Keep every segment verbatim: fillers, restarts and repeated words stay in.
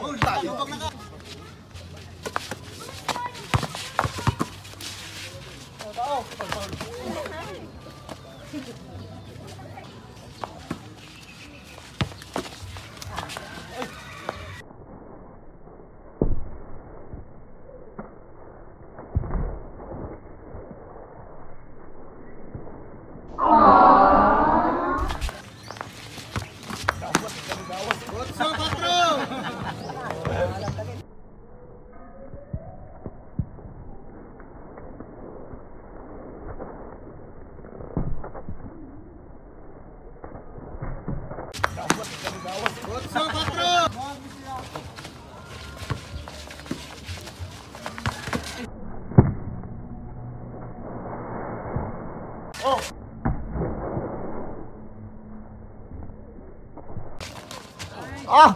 Ah!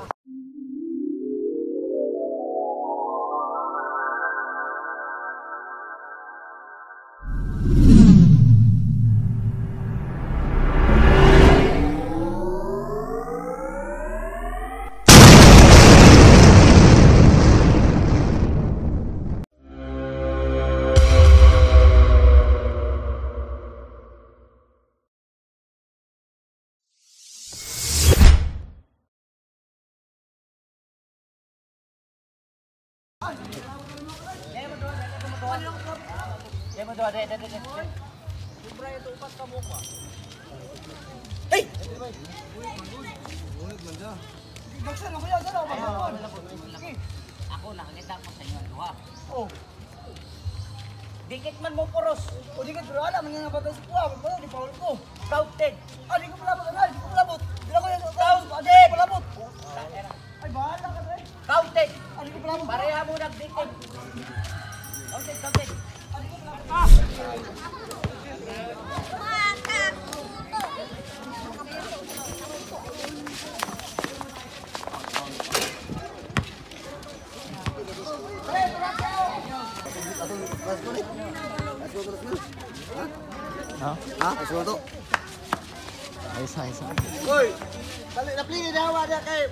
Ako nakakita ko sa inyo dua. Oh. Dikit man mo poros. O dikit bro, alam mo nga bagas ko, wala di paul ko. Counted. Ah, di ko palabot, ay, di ko palabot. Di ko yan, Counted. palabot. Ay, bahala ka rin. Counted. Ah, di ko palabot. Pareha mo nagdikit. Counted, counted. Ah, di ko palabot. Ah. Ha? Ha? Asulo to. Isa, isa. Hoy, balik na pili na hawa dia kay.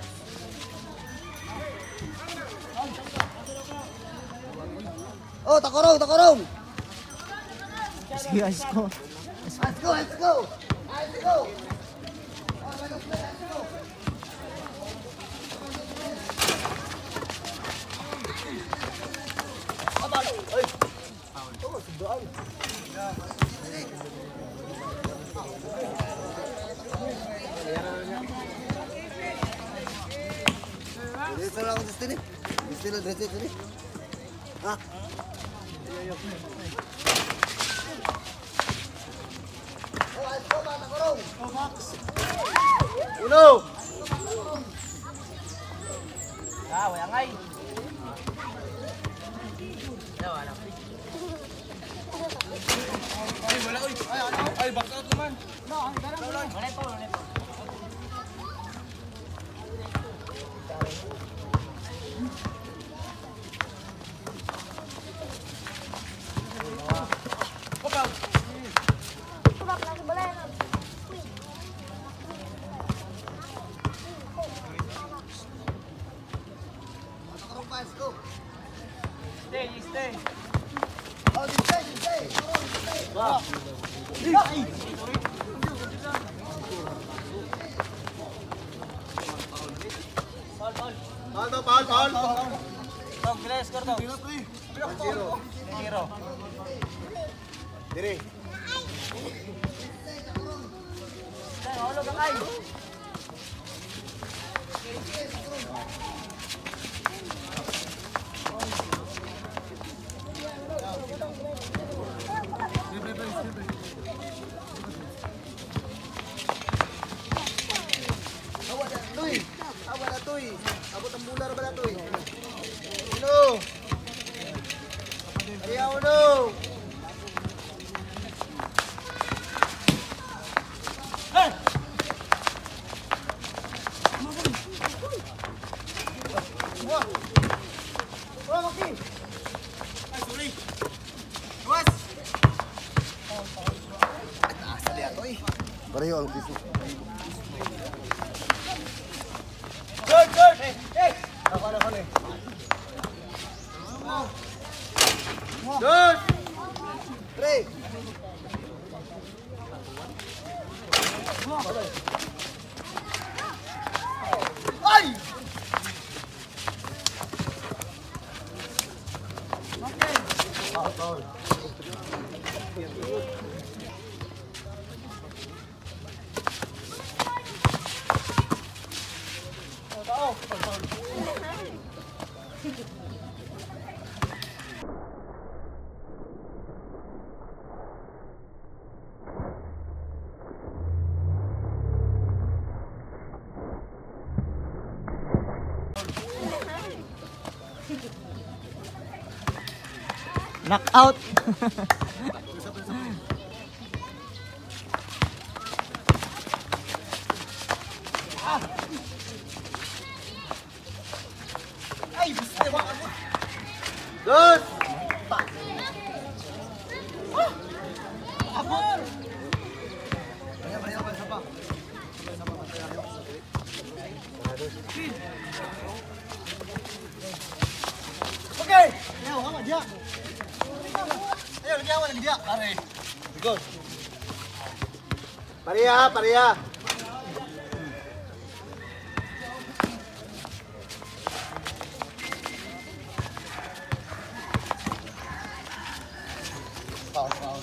Oh, takorong, takorong. Sige, ayos ko. Let's go, let's go. Let's go. Dito lang ako dito ni. Dito lang dito ni. Ha? Oh, let's go, mata korong. Oh, Max. Uno. Ah, wala ngay. Yo, ano? Ay, wala oy. Ay, ano? Ay, back out naman. No, ang darang. Wala po, wala po. Let's go. Stay, stay. Oh, stay, stay. Wow. Paul, Paul, Paul. Tong, pila score to? Zero. Zero. Dire. Stay, holo ka kay. Awa na, Tuy. Awa na, Tuy. Abot ang bular ba na, Tuy? Uno. Ayaw, uno. Hey! Wah. Wah, Maki. Ay, sorry. Was. Asa dia, Tuy. Pareho ang piso. Good, good. Hey, hey. Ako, ako, ako. Dos! Three! Ay! Foul, foul. Knockout. Ay, gusto mo ako. Dos! Abot! Kaya, kaya, kaya, sapa. Sapa, kaya, kaya. Okay! Ayaw, hama, diya. Ayaw, lagi awan, lagi diya. Pare. Good. Pareha, pareha. Foul, foul.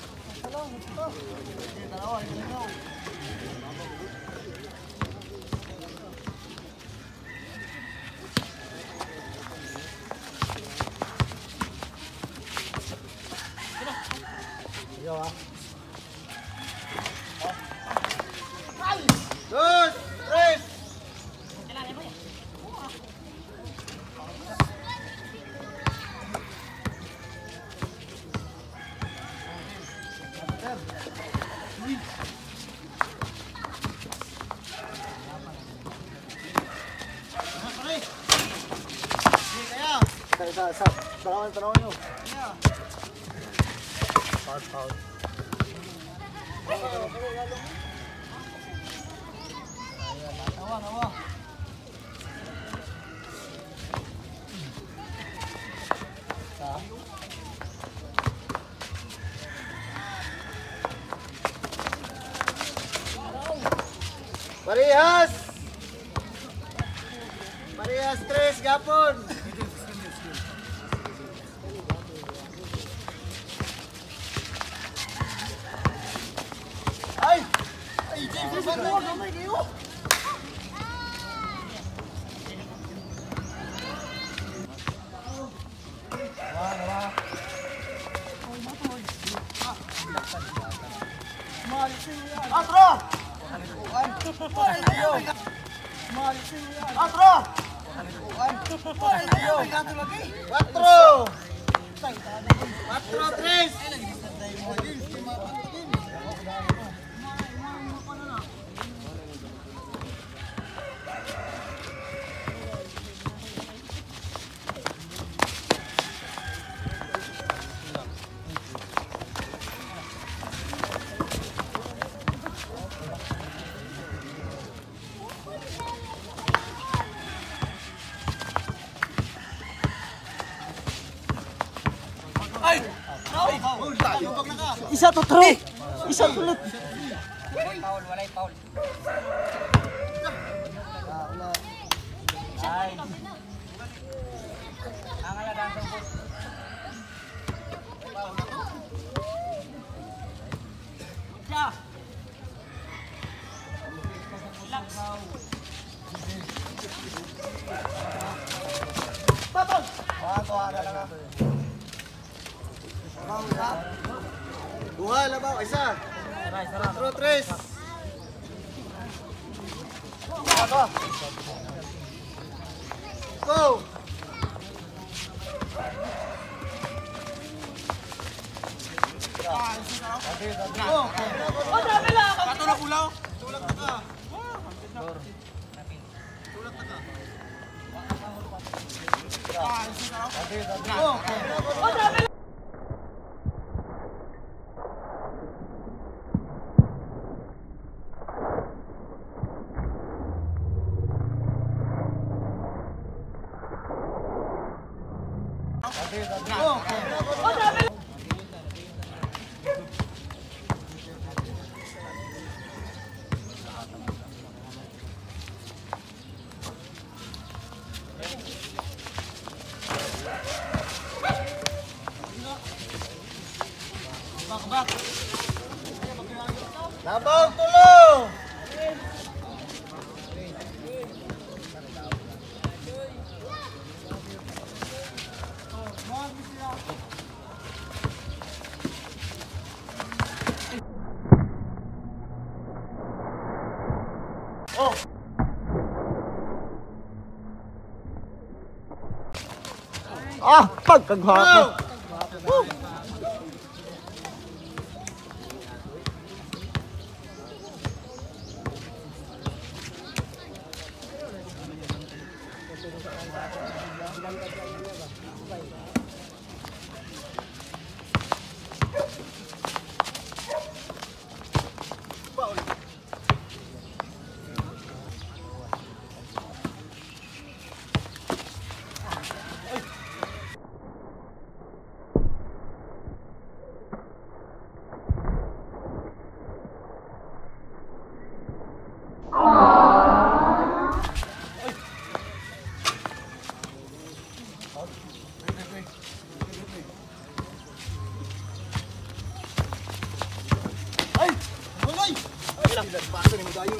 Dos, tres. Sa, sa, sa, tanawan, tanawan nyo. Foul, foul. Nawa, nawa. Parehas! Parehas tres, gapon! Ay! Ay, James, ano? Gamay kayo! Nawa, nawa. Atro! Atro! Cuatro! Cuatro, tres! Ay! Ay! Tayo, wag na ka! Isa to throw. Isa ulit. Walay foul, walay foul. Ay. Ang ala dan sabot. Ja. Relax. Tatol! Ah, tuwa na lang ako. Duha, labaw, isa. Cuatro, tres. Go! Go! Oh, dami lang! Katulak ulaw! Tulak na ka! Tulak na ka! Go! Oh, dami lang! Labang tulo! Oh! Ah, pagkagwapo. Woo! Ay! Ay! Ay lang, basta ni mo dayon.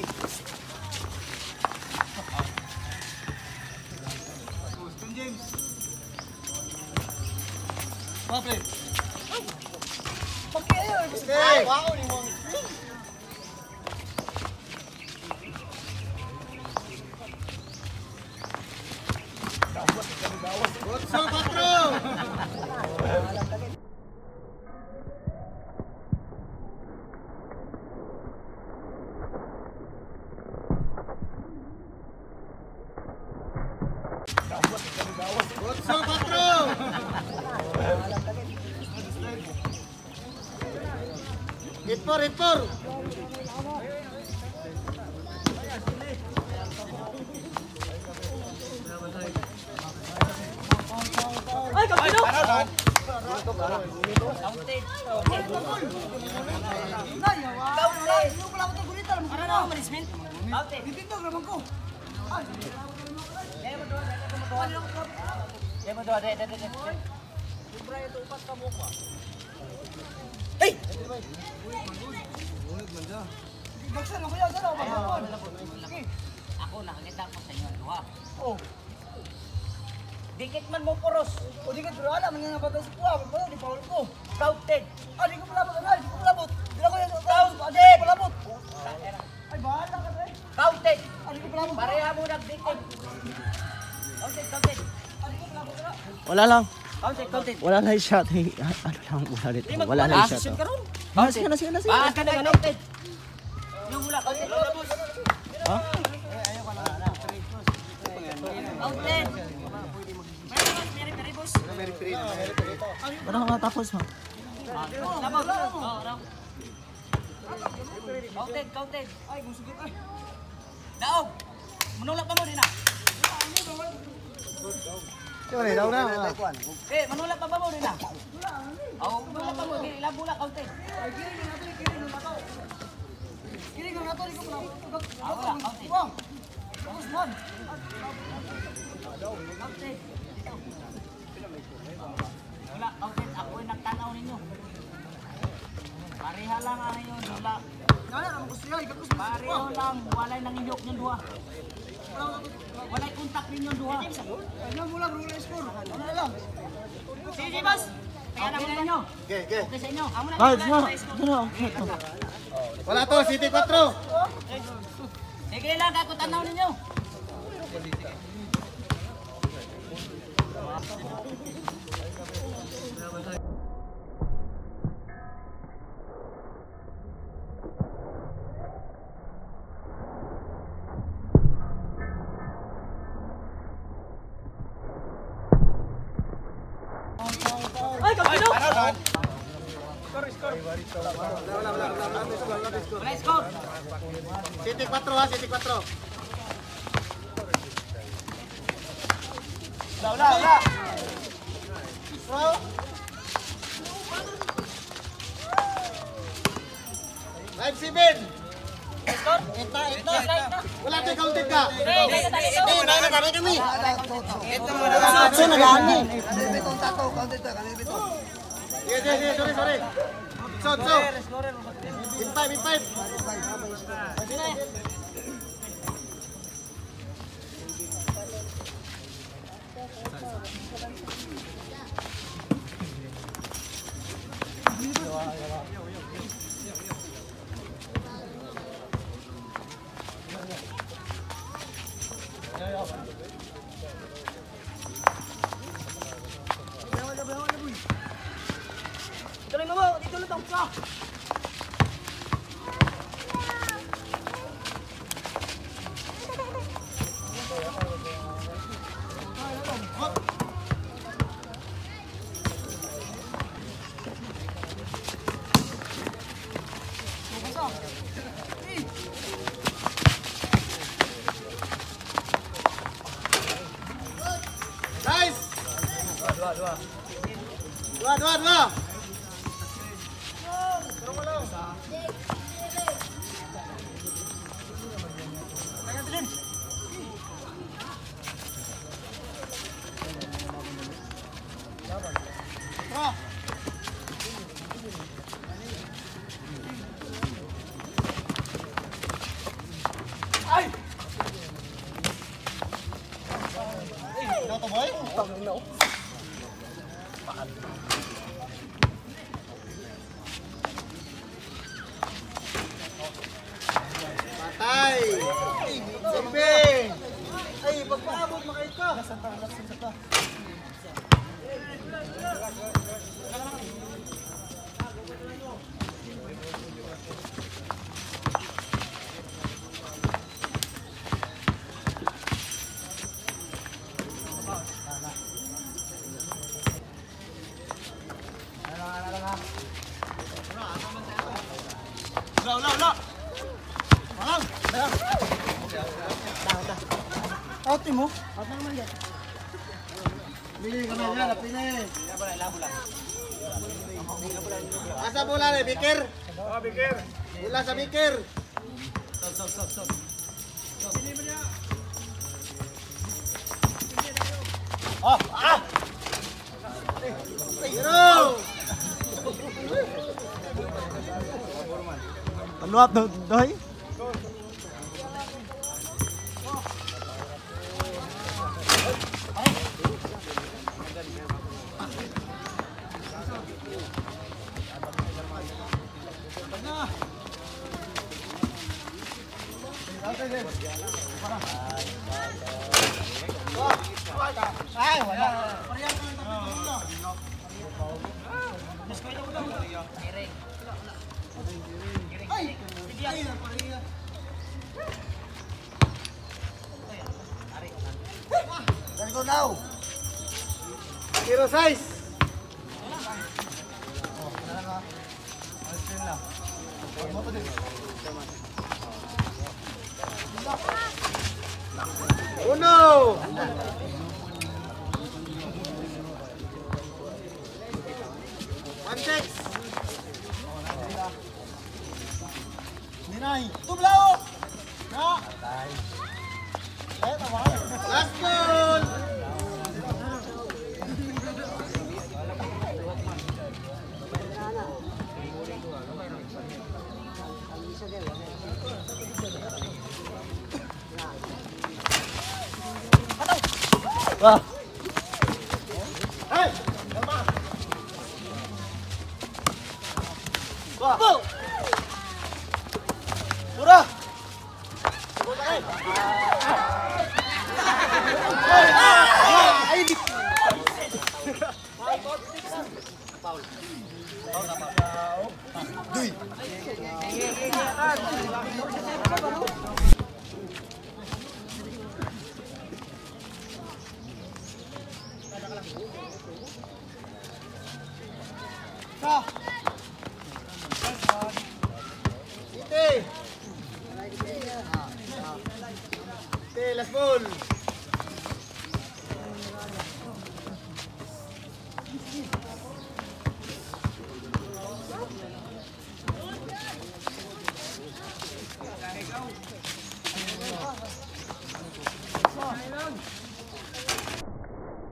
Boston James. Pape. Pakiayo, okay. Wow, ni mo. What's up, patron? What's up, patron? Hit por, hit por. Ay, kapino! Karon. Counted. Ano na ako, management? Counted. Demo doon, demo doon. Demo doon, demo doon, demo doon. Hey! Ako, nakakita ko sa inyo, duha. Oh, Dikit man mo poros. o di ka pero alam man nga batas ko, pero di paul ko. Counted. Ah, di ko palabot, ah, di ko palabot. Di ko yan. Counted. Palabot. Ay, bahala ka rin. Counted. Ah, di ko palabot. Pareha mo nagdikit. Counted, counted. Wala lang. Counted, counted. Wala lang yung shot. Hey, ano lang wala dito. Wala lang yung shot. Action ka ron. Ah, sige na, sige na, sige na. Ah, ka na, counted. Yung mula, counted. Ha? Counted. Wala nga tapos ha. Labot. Oh, raw. Counted, counted. Ay, gusto kita. Daog. Manulak pa mo din ah. Sorry, daw na. Eh, manulak pa ba mo din ah? Oh, manulak pa mo. Ilang bula, counted. Ay, kiring na nato, kiring na nato. Kiring na nato, di ko palabot. Ah, wala, counted. Wow. Tapos man. Counted. Wala, counted. Ako'y nagtanaw ninyo. Pareha lang ang inyo. Wala. Kaya naman gusto niya, ikaw gusto. Pareho lang. Walay nang inyok ng duha. Walay kontak ninyo duha. Ano mo lang, rule score. Ano na lang. Sige, boss. Kaya na ninyo. Okay, okay. Okay sa inyo. Amo na. Ah, sige na. Sige na, okay. Wala to, City four. Sige lang, kako tanaw ninyo. Ay, kapino! Wala score. City four ha, City four. Wala, wala, wala. Bro. Five seven. Score? Ita, ita. Strike na. Wala tayo counted ka. Hey, dito tayo dito. Ito, na na kami. Kasi nag-ani. Yes, yes, yes, sorry, sorry. so, so. In five, in five. Tuloy mo mo, dito lang ka. Nice. Dua, dua, dua. Dua, dua, dua. Ay! Ano to, boy? No. Patay! Silbi! Ay, pagpaabot makait ka! Ulah, ulah, ulah! Malang! Malang! Dah, dah. Out mo? Out na naman yan. Pili ka na yan, pili. Asa bola ni, Bikir? Oh, Bikir. Bola sa Bikir. Stop, stop, stop, stop. Sini mo niya. Oh, ah! Hero! Luat tuh, doi. Ay, wala. Let's go now. Hero size. Uno. One six. Ninay. Tublao. Na. Last goal. Wah. Hey, come on. Wah. Surah. Hey. Ay, di. Paul. Paul apa? Duy. Sa. Ite. Ite, last ball.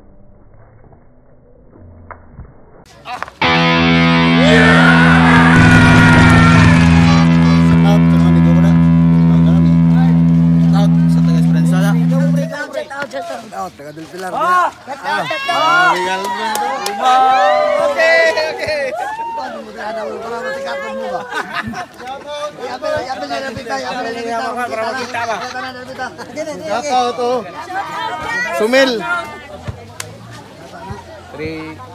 Ah. Yeah. Pilar. Oh! Ah, legal mo ito. Okay, okay. Paano mo tayo na para masikatan mo ba? Yabe, yabe na napita, yabe na napita. Para makita ba? Shoutout to. Sumil. Three.